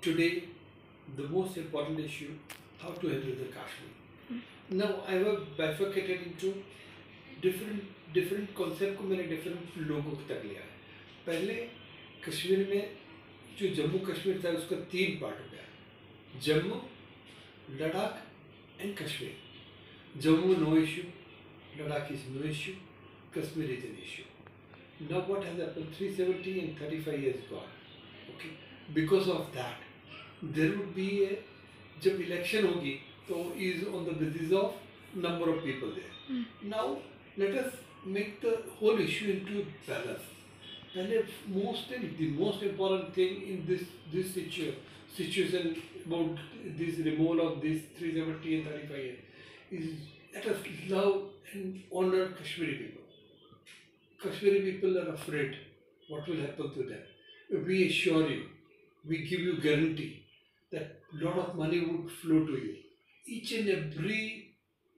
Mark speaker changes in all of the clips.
Speaker 1: today the most important issue, how to handle the Kashmir. Now I have bifurcated into different concept को मैंने different लोगों तक लिया है. पहले कश्मीर में जो जम्मू कश्मीर था उसका 3 पार्ट हो गया, Jammu, Ladakh and Kashmir. Jammu no issue, Ladakh is no issue, Kashmir is an issue. Now what has happened? 370 and 35 years gone. Okay, because of that, there would be a जब election होगी तो is on the basis of number of people there. Now let us make the whole issue into balance. And the most important thing in this situation about this removal of this 370 and 35 years is let us love and honor Kashmiri people. Kashmiri people are afraid what will happen to them. We assure you, we give you guarantee that lot of money would flow to you. Each and every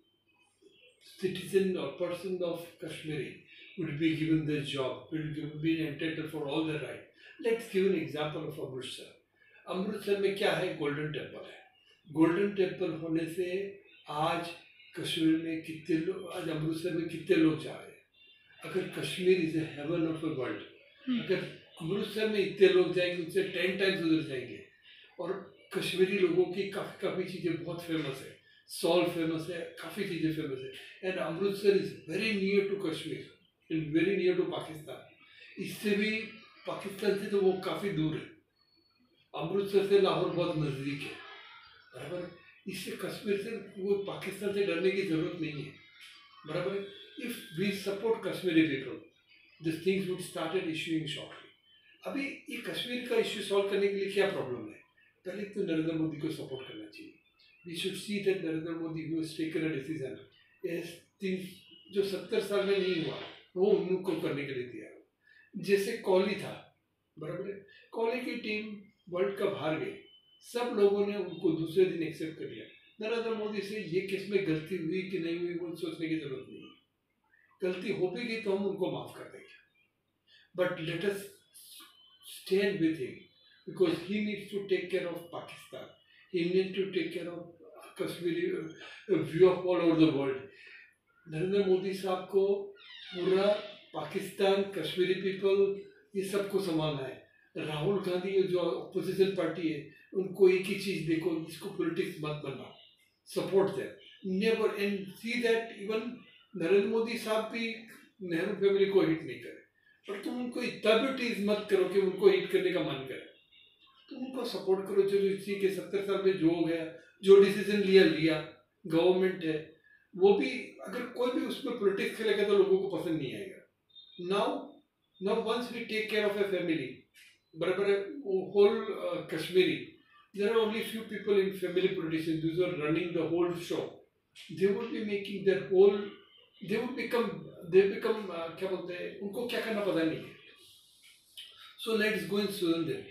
Speaker 1: citizen or person of Kashmiri would be given their job, will be entitled for all the right. Let's give an example of Amritsar. Amritsar में क्या है? Golden Temple है. Golden Temple होने से आज कश्मीर में कितने लोग, आज अमृतसर में कितने लोग जा रहे हैं. अगर Kashmir is a heaven of the world, अगर अमृतसर में इतने लोग जाएंगे उनसे 10 टाइम्स उधर जाएंगे. और कश्मीरी लोगों की काफ़ी चीज़ें बहुत फेमस है. सॉल फेमस है, काफ़ी चीज़ें फेमस है. And Amritsar is very near to Kashmir and very near to Pakistan. इससे भी पाकिस्तान से तो वो काफ़ी दूर है. अमृतसर से लाहौर बहुत नज़दीक है, बराबर. इससे कश्मीर से वो पाकिस्तान से डरने की ज़रूरत नहीं है, बराबर. If we support Kashmiri people, this things would started issuing shortly. अभी ये कश्मीर का इशू सॉल्व करने के लिए क्या प्रॉब्लम है? पहले तो नरेंद्र मोदी को सपोर्ट करना चाहिए. We should see that Narendra Modi who has taken a decision, things जो 70 साल में नहीं हुआ वो उनको करने के लिए तैयार हो. जैसे कोहली था, बराबर है. कोहली की टीम वर्ल्ड कप हार गई, सब लोगों ने उनको दूसरे दिन एक्सेप्ट कर लिया. नरेंद्र मोदी से ये किस में गलती हुई कि नहीं हुई वो सोचने की जरूरत नहीं है. गलती हो भी गई तो हम उनको माफ कर देंगे, but let us stand with him because he needs to take care of Pakistan. He needs to take care of Kashmiri view of all over the world. Narendra Modi साहब को पूरा पाकिस्तान, कश्मीरी पीपल, ये सबको संभालना है. राहुल गांधी जो अपोजिशन पार्टी है उनको एक ही चीज देखो, इसको पॉलिटिक्स मत बनना, support them, never. And see that even Narendra Modi साहब भी नेहरू फैमिली को हिट नहीं करे, पर तुम उनको इतना भी टीज मत करो कि उनको हिट करने का मन करे. तुम उनको सपोर्ट करो. जो इसी के 70 साल में जो हो गया, जो डिसीजन लिया गवर्नमेंट है, वो भी अगर कोई भी उसमें पॉलिटिक्स खेलेगा तो लोगों को पसंद नहीं आएगा. Now once we take care of a family, बराबर है, whole Kashmiri, there are only few people in family politicians, those are running the whole show. They would be making their whole, they become क्या बोलते हैं, उनको क्या करना पता नहीं है. So let's go and sue them.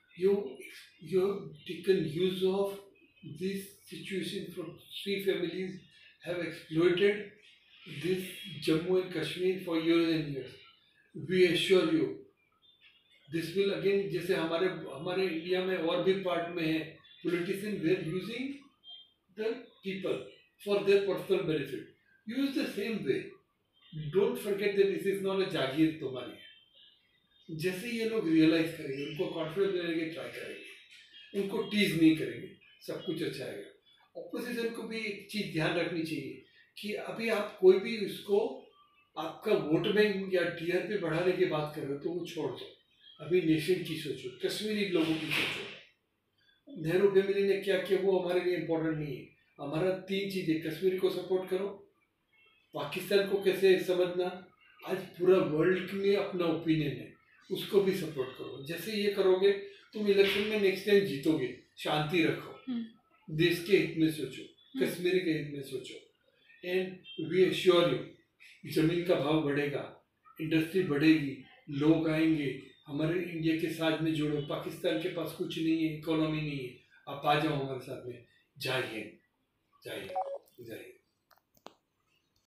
Speaker 1: You taken use of this situation from 3 families have exploited this Jammu and Kashmir for years and years. We assure you this will again, जैसे हमारे इंडिया में और भी part में है, politicians they are using the people for their personal benefit. Use the same way. Don't forget that this is not a जागीर तुम्हारी है. जैसे ये लोग रियलाइज करेंगे, उनको कॉन्फिडेंस देने की ट्राई करेंगे, उनको टीज नहीं करेंगे, सब कुछ अच्छा आएगा. ऑपोजिशन को भी एक चीज ध्यान रखनी चाहिए कि अभी आप कोई भी उसको आपका वोट बैंक या टीआरपी बढ़ाने की बात कर रहे हो तो वो छोड़ दो. अभी नेशन की सोचो, कश्मीरी लोगों की सोचो. नेहरू फैमिली ने क्या किया वो हमारे लिए इम्पोर्टेंट नहीं है. हमारा 3 चीजें, कश्मीर को सपोर्ट करो, पाकिस्तान को कैसे समझना, आज पूरा वर्ल्ड में अपना ओपिनियन है, उसको भी सपोर्ट करो. जैसे ये करोगे तुम इलेक्शन में नेक्स्ट टाइम जीतोगे. शांति रखो, देश के हित में सोचो, कश्मीरी के हित में सोचो. एंड वी एश्योर यू जमीन का भाव बढ़ेगा, इंडस्ट्री बढ़ेगी, लोग आएंगे, हमारे इंडिया के साथ में जुड़ो. पाकिस्तान के पास कुछ नहीं है, इकोनॉमी नहीं है, आप आ जाओ हमारे साथ में. जय हिंद, जय हिंद, जय हिंद.